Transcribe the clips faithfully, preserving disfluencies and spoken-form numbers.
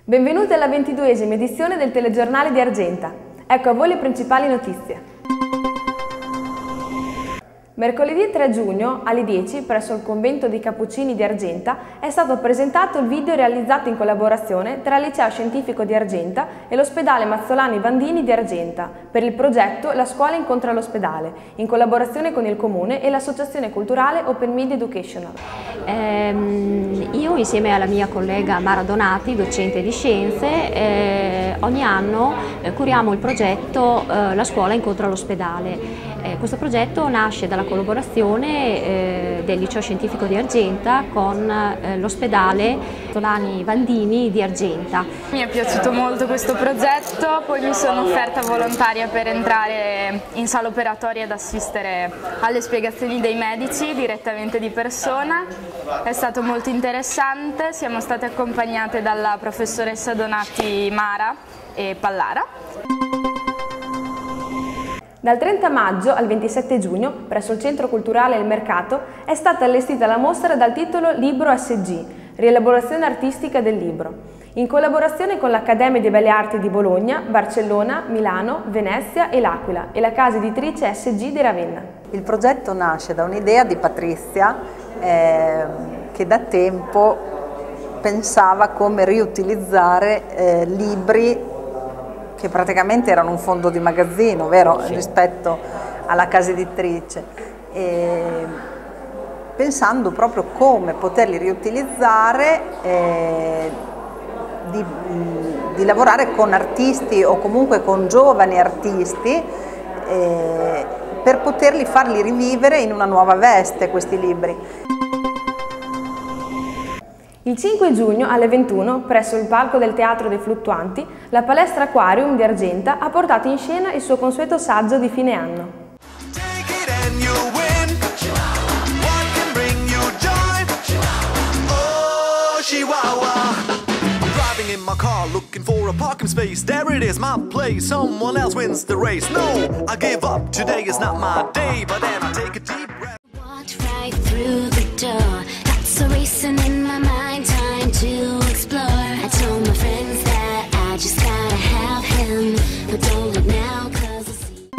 Benvenuti alla ventiduesima edizione del telegiornale di Argenta. Ecco a voi le principali notizie. Mercoledì tre giugno alle dieci presso il convento dei Cappuccini di Argenta è stato presentato il video realizzato in collaborazione tra il Liceo Scientifico di Argenta e l'Ospedale Mazzolani Vandini di Argenta per il progetto La scuola incontra l'ospedale, in collaborazione con il Comune e l'Associazione Culturale Open Media Educational. Eh, io insieme alla mia collega Mara Donati, docente di scienze, eh, ogni anno eh, curiamo il progetto eh, La scuola incontra l'ospedale. Eh, questo progetto nasce dalla collaborazione eh, del Liceo Scientifico di Argenta con eh, l'Ospedale Mazzolani Vandini di Argenta. Mi è piaciuto molto questo progetto, poi mi sono offerta volontaria per entrare in sala operatoria ad assistere alle spiegazioni dei medici direttamente di persona. È stato molto interessante, siamo state accompagnate dalla professoressa Donati Mara e Pallara. Dal trenta maggio al ventisette giugno, presso il Centro Culturale Il Mercato, è stata allestita la mostra dal titolo Libro S G, rielaborazione artistica del libro, in collaborazione con l'Accademia di Belle Arti di Bologna, Barcellona, Milano, Venezia e l'Aquila e la casa editrice S G di Ravenna. Il progetto nasce da un'idea di Patrizia eh, che da tempo pensava come riutilizzare eh, libri che praticamente erano un fondo di magazzino, vero? Sì. Rispetto alla casa editrice, e pensando proprio come poterli riutilizzare, eh, di, di lavorare con artisti o comunque con giovani artisti, eh, per poterli farli rivivere in una nuova veste questi libri. Il cinque giugno alle ventuno, presso il palco del Teatro dei Fluttuanti, la Palestra Aquarium di Argenta ha portato in scena il suo consueto saggio di fine anno. Racing in my mind, time to explore. I told my friends that I just gotta have him, but don't look now cause I see.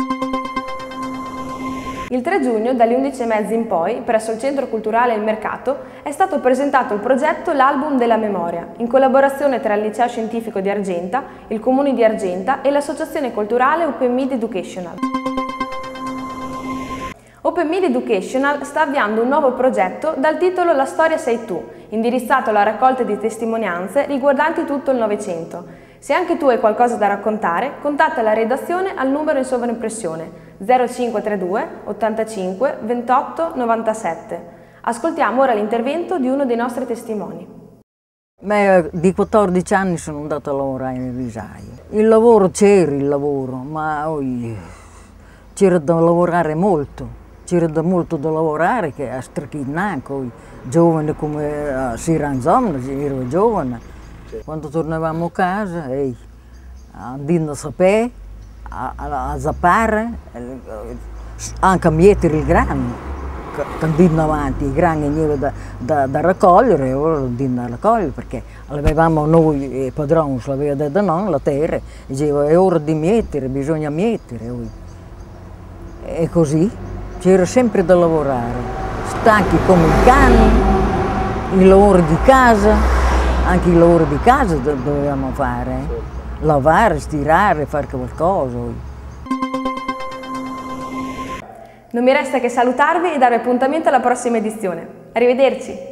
Il tre giugno, dalle undici e mezza in poi, presso il Centro Culturale Il Mercato, è stato presentato il progetto L'Album della Memoria, in collaborazione tra il Liceo Scientifico di Argenta, il Comune di Argenta e l'Associazione Culturale Open Media Educational. Open Media Educational sta avviando un nuovo progetto dal titolo La storia sei tu, indirizzato alla raccolta di testimonianze riguardanti tutto il Novecento. Se anche tu hai qualcosa da raccontare, contatta la redazione al numero in sovraimpressione zero cinque tre due ottantacinque ventotto novantasette. Ascoltiamo ora l'intervento di uno dei nostri testimoni. Beh, di quattordici anni sono andata a lavorare in risaia. Il lavoro c'era, il lavoro, ma oh, c'era da lavorare molto. C'era da molto da lavorare, che a Strachinanco, giovane come a Siranzom, ero giovane. Quando tornavamo a casa, ehi, andando a sapere, a, a, a zappare, anche a mettere il grano, andando avanti, i grani venivano da, da, da raccogliere, ora andando a raccogliere, perché avevamo noi, il padrone ce l'aveva da noi, la terra, diceva è ora di mettere, bisogna mettere. E così. C'era sempre da lavorare, stanchi come i cani, i lavori di casa, anche i lavori di casa dovevamo fare, eh? Lavare, stirare, fare qualcosa. Non mi resta che salutarvi e darvi appuntamento alla prossima edizione. Arrivederci!